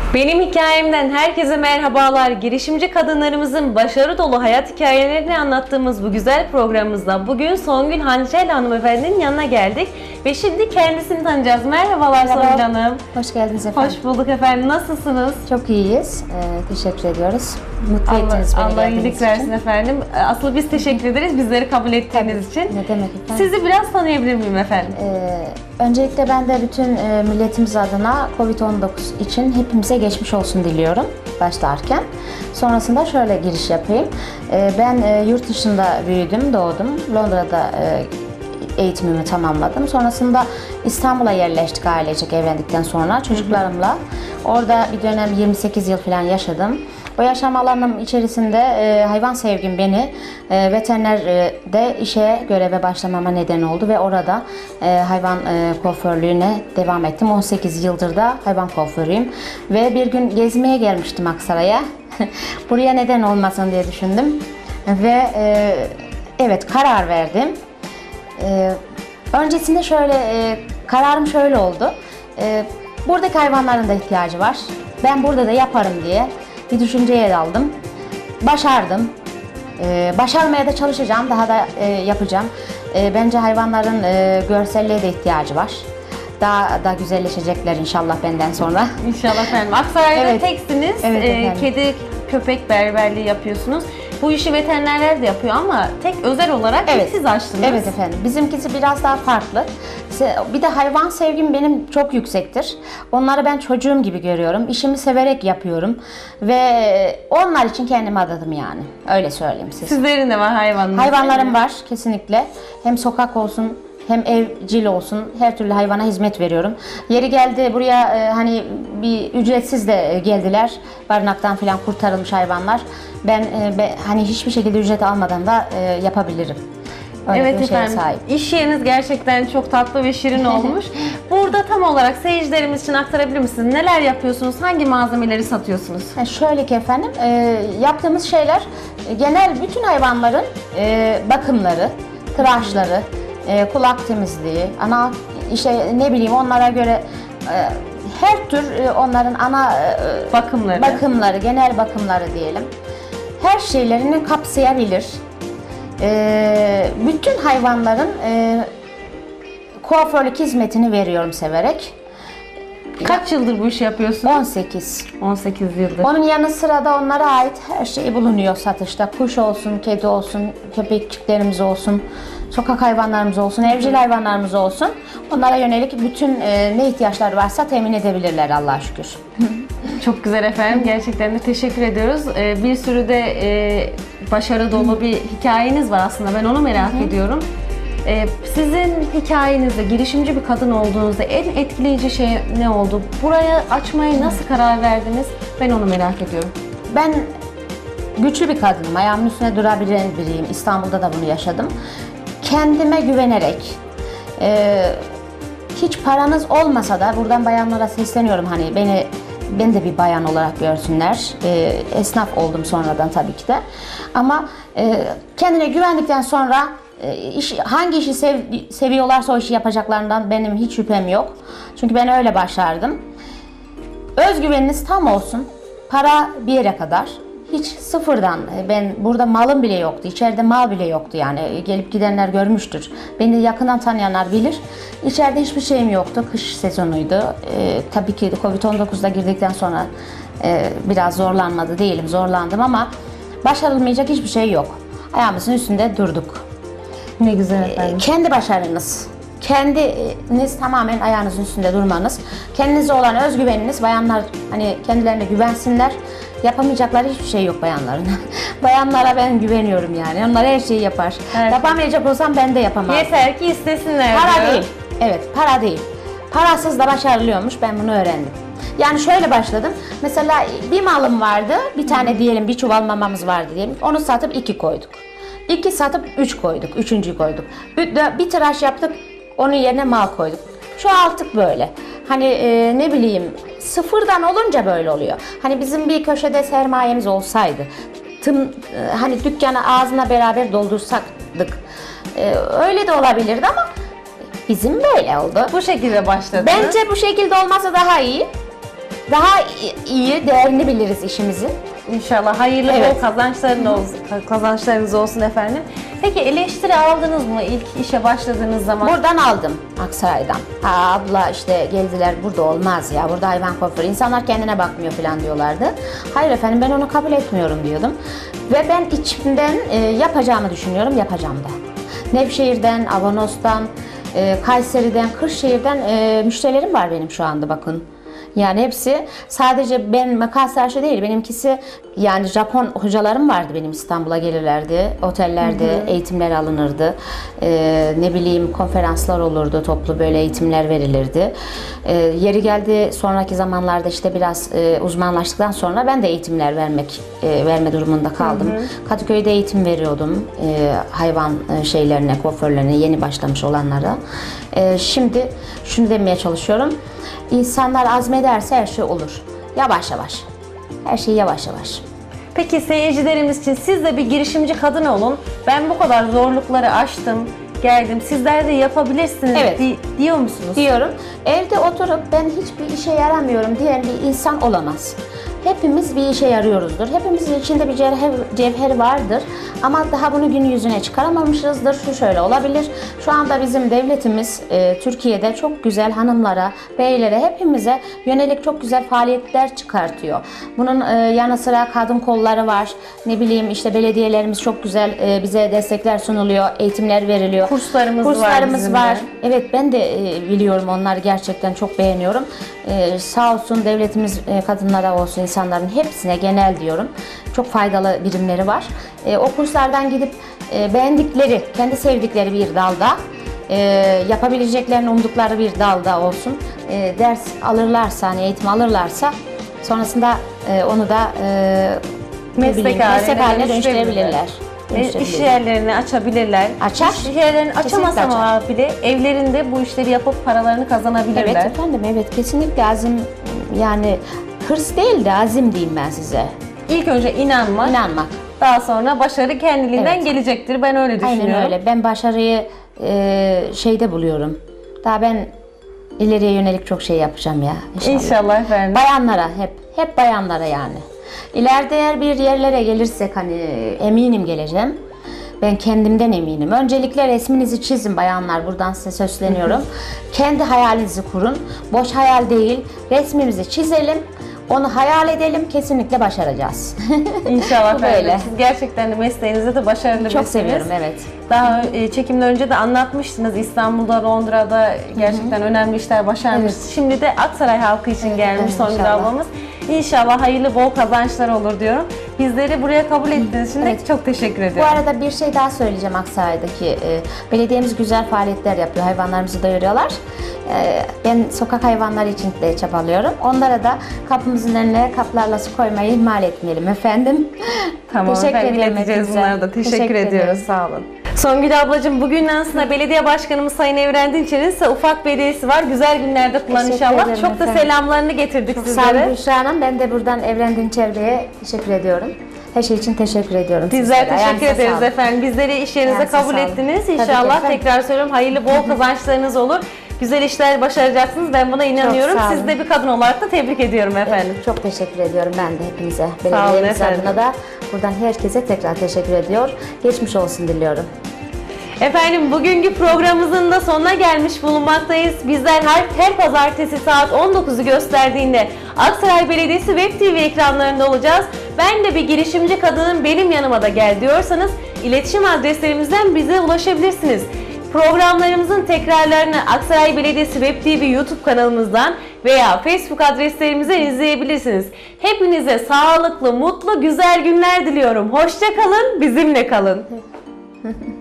Benim hikayemden herkese merhabalar. Girişimci kadınlarımızın başarı dolu hayat hikayelerini anlattığımız bu güzel programımızda bugün Songül Hançel hanımefendinin yanına geldik ve şimdi kendisini tanıyacağız. Merhabalar Songül Hanım. Hoş geldiniz efendim. Hoş bulduk efendim. Nasılsınız? Çok iyiyiz. Teşekkür ediyoruz. Mutlu ettiniz beni Allah geldiğiniz iyilik versin için. efendim. Asıl biz teşekkür ederiz bizleri kabul ettiğiniz için. Ne demek efendim? Sizi biraz tanıyabilir miyim efendim? Öncelikle ben de bütün milletimiz adına Covid-19 için hepimize geçmiş olsun diliyorum başlarken. Sonrasında şöyle giriş yapayım. Ben yurt dışında büyüdüm, doğdum. Londra'da eğitimimi tamamladım. Sonrasında İstanbul'a yerleştik ailecek evlendikten sonra çocuklarımla. Orada bir dönem 28 yıl falan yaşadım. O yaşam alanım içerisinde hayvan sevgim beni veterinerde işe göreve başlamama neden oldu ve orada hayvan kuaförlüğüne devam ettim. 18 yıldır da hayvan kuaförüyüm ve bir gün gezmeye gelmiştim Aksaray'a. Buraya neden olmasın diye düşündüm ve evet karar verdim. Öncesinde kararım şöyle oldu. Buradaki hayvanların da ihtiyacı var. Ben burada da yaparım diye bir düşünceye daldım. Başardım. Başarmaya da çalışacağım. Daha da yapacağım. Bence hayvanların görselliğe de ihtiyacı var. Daha da güzelleşecekler inşallah benden sonra. İnşallah efendim. Aksaray'da Evet. teksiniz. Evet Kedi, köpek berberliği yapıyorsunuz. Bu işi veterinerler de yapıyor ama tek özel olarak siz açtınız. Evet efendim. Bizimkisi biraz daha farklı. Bir de hayvan sevgim benim çok yüksektir. Onları ben çocuğum gibi görüyorum. İşimi severek yapıyorum. Ve onlar için kendimi adadım yani. Öyle söyleyeyim size. Sizlerin de var hayvanınız. Hayvanlarım var kesinlikle. Hem sokak olsun hem evcil olsun her türlü hayvana hizmet veriyorum. Yeri geldi buraya hani bir ücretsiz de geldiler. Barınaktan falan kurtarılmış hayvanlar. Ben hani hiçbir şekilde ücret almadan da yapabilirim. Öyle evet bir şeye efendim. sahip. İş yeriniz gerçekten çok tatlı ve şirin olmuş. Burada tam olarak seyircilerimiz için aktarabilir misiniz? Neler yapıyorsunuz? Hangi malzemeleri satıyorsunuz? Şöyle ki efendim, yaptığımız şeyler genel bütün hayvanların bakımları, tıraşları, kulak temizliği, onlara göre her tür onların ana bakımları, genel bakımları diyelim. Her şeylerini kapsayabilir. Bütün hayvanların kuaförlük hizmetini veriyorum severek. Kaç yıldır bu işi yapıyorsunuz? 18. 18 yıldır. Onun yanı sıra da onlara ait her şey bulunuyor satışta. Kuş olsun, kedi olsun, köpekçiklerimiz olsun, sokak hayvanlarımız olsun, evcil hayvanlarımız olsun. Onlara yönelik bütün ne ihtiyaçları varsa temin edebilirler Allah'a şükür. Çok güzel efendim. Gerçekten de teşekkür ediyoruz. Bir sürü de başarı dolu bir hikayeniz var aslında. Ben onu merak ediyorum. Sizin hikayenizde girişimci bir kadın olduğunuzda en etkileyici şey ne oldu? Buraya açmaya nasıl karar verdiniz? Ben onu merak ediyorum. Ben güçlü bir kadınım. Ayağımın üstüne durabilen biriyim. İstanbul'da da bunu yaşadım. Kendime güvenerek, hiç paranız olmasa da buradan bayanlara sesleniyorum. Hani ben de bir bayan olarak görsünler. Esnaf oldum sonradan tabii ki de. Ama kendine güvendikten sonra hangi işi seviyorlarsa o işi yapacaklarından benim hiç şüphem yok. Çünkü ben öyle başardım. Özgüveniniz tam olsun. Para bir yere kadar. Hiç sıfırdan. Ben burada malım bile yoktu. İçeride mal bile yoktu yani. Gelip gidenler görmüştür. Beni yakından tanıyanlar bilir. İçeride hiçbir şeyim yoktu. Kış sezonuydu. Tabii ki Covid-19'da girdikten sonra biraz zorlanmadı değilim. Zorlandım ama başarılmayacak hiçbir şey yok. Ayağımızın üstünde durduk. Ne güzel efendim. Kendi başarınız. Kendiniz tamamen ayağınızın üstünde durmanız. Kendinize olan özgüveniniz, bayanlar hani kendilerine güvensinler. Yapamayacakları hiçbir şey yok bayanların. Bayanlara ben güveniyorum yani. Onlar her şeyi yapar. Evet. Yapamayacak olsam ben de yapamam. Yeter ki istesinler. Para diyor. değil. Evet, para değil. Parasız da başarılıyormuş. Ben bunu öğrendim. Yani şöyle başladım. Mesela bir malım vardı. Bir tane diyelim bir çuval mamamız vardı diyelim. Onu satıp 2 koyduk. 2 satıp 3 koyduk. 3.'yü koyduk. Bir tıraş yaptık. Onun yerine mal koyduk. Çoğalttık böyle. Hani ne bileyim sıfırdan olunca böyle oluyor. Hani bizim bir köşede sermayemiz olsaydı, hani dükkanı ağzına beraber doldursaktık, öyle de olabilirdi ama bizim böyle oldu. Bu şekilde başladı. Bence bu şekilde olmasa daha iyi. daha iyi değerini biliriz işimizin. İnşallah hayırlı Evet. bol kazançlarınız olsun efendim. Peki eleştiri aldınız mı ilk işe başladığınız zaman? Buradan aldım, Aksaray'dan. Ha, abla işte geldiler, burada olmaz ya, burada hayvan kuaförü, insanlar kendine bakmıyor falan diyorlardı. Hayır efendim, ben onu kabul etmiyorum diyordum. Ve ben içimden yapacağımı düşünüyorum, yapacağım da. Nevşehir'den, Avanos'tan, Kayseri'den, Kırşehir'den müşterilerim var benim şu anda, bakın. Yani hepsi, sadece ben Makassar'şı değil, benimkisi yani Japon hocalarım vardı benim, İstanbul'a gelirlerdi, otellerde eğitimler alınırdı, ne bileyim konferanslar olurdu, toplu böyle eğitimler verilirdi. Yeri geldi sonraki zamanlarda işte biraz uzmanlaştıktan sonra ben de eğitimler verme durumunda kaldım. Kadıköy'de eğitim veriyordum hayvan şeylerine, kuaförlerine, yeni başlamış olanlara. Şimdi şunu demeye çalışıyorum. İnsanlar azmederse her şey olur. Yavaş yavaş. Her şey yavaş yavaş. Peki seyircilerimiz için siz de bir girişimci kadın olun. Ben bu kadar zorlukları aştım, geldim. Sizler de yapabilirsiniz Evet. Diyor musunuz? Diyorum. Evde oturup ben hiçbir işe yaramıyorum diyen bir insan olamaz. Hepimiz bir işe yarıyoruzdur. Hepimizin içinde bir cevher vardır. Ama daha bunu gün yüzüne çıkaramamışızdır. Şu şöyle olabilir. Şu anda bizim devletimiz Türkiye'de çok güzel hanımlara, beylere, hepimize yönelik çok güzel faaliyetler çıkartıyor. Bunun yanı sıra kadın kolları var. Ne bileyim işte belediyelerimiz çok güzel bize destekler sunuluyor. Eğitimler veriliyor. Kurslarımız var. Evet, ben de biliyorum, onları gerçekten çok beğeniyorum. Sağ olsun devletimiz kadınlara olsun, insanların hepsine genel diyorum. Çok faydalı birimleri var. O kurslardan gidip beğendikleri, kendi sevdikleri bir dalda, yapabileceklerini umdukları bir dalda olsun ders alırlarsa, hani eğitim alırlarsa sonrasında onu da meslek haline dönüştürebilirler. İş yerlerini açabilirler. Açar. İş yerlerini açamasalar bile evlerinde bu işleri yapıp paralarını kazanabilirler. Evet efendim, evet, kesinlikle azim, yani hırs değil de azim diyeyim ben size. İlk önce inanmak. Daha sonra başarı kendiliğinden gelecektir. Ben öyle düşünüyorum. Aynen öyle. Ben başarıyı şeyde buluyorum. Daha ben ileriye yönelik çok şey yapacağım ya. İnşallah efendim. Bayanlara, hep bayanlara yani. İleride eğer bir yerlere gelirsek, hani eminim geleceğim. Ben kendimden eminim. Öncelikle resminizi çizin bayanlar, buradan size söyleniyorum. Kendi hayalinizi kurun. Boş hayal değil. Resmimizi çizelim. Onu hayal edelim, kesinlikle başaracağız. İnşallah efendim. Böyle. Siz gerçekten de mesleğinizde de başarılı birisiniz. Çok seviyorum, evet. Daha çekimden önce de anlatmıştınız. İstanbul'da, Londra'da gerçekten önemli işler başarmış. Evet. Şimdi de Aksaray halkı için gelmiş Evet, Songül inşallah. ablamız. İnşallah hayırlı bol kazançlar olur diyorum. Bizleri buraya kabul ettiğiniz için de çok teşekkür Bu ediyorum. arada bir şey daha söyleyeceğim. Aksaray'daki belediyemiz güzel faaliyetler yapıyor. Hayvanlarımızı doyuruyorlar. Ben sokak hayvanları için de çabalıyorum. Onlara da kapımızın önüne kaplarla su koymayı ihmal etmeyelim efendim. Tamam efendim, ileteceğiz bunları da. Teşekkür ediyoruz. Sağ olun. Songül ablacığım, bugün aslında belediye başkanımız Sayın Evren Dinçer'in ise ufak bir hediyesi var. Güzel günlerde kullan Teşekkür inşallah. ederim Çok da efendim. selamlarını getirdik Çok sağ olun sizlere. Büşra Hanım. Ben de buradan Evren Dinçer Bey'e teşekkür ediyorum. Her şey için teşekkür ediyorum. Bizler sizlere. teşekkür Ayağınıza ederiz sağlık. efendim. Bizleri iş yerinize Ayağınıza kabul sağlık. ettiniz. Tabii ki İnşallah efendim. tekrar söylüyorum, hayırlı bol kazançlarınız olur. Güzel işler başaracaksınız. Ben buna inanıyorum. sağ olun. Sizi de bir kadın olarak da tebrik ediyorum efendim. Çok teşekkür ediyorum ben de hepinize. Sağ olun Belediyemiz efendim. adına da buradan herkese tekrar teşekkür ediyor. Geçmiş olsun diliyorum. Efendim, bugünkü programımızın da sonuna gelmiş bulunmaktayız. Bizler her pazartesi saat 19'u gösterdiğinde Aksaray Belediyesi Web TV ekranlarında olacağız. Ben de bir girişimci kadının, benim yanıma da gel diyorsanız iletişim adreslerimizden bize ulaşabilirsiniz. Programlarımızın tekrarlarını Aksaray Belediyesi Web TV YouTube kanalımızdan veya Facebook adreslerimizden izleyebilirsiniz. Hepinize sağlıklı, mutlu, güzel günler diliyorum. Hoşça kalın, bizimle kalın.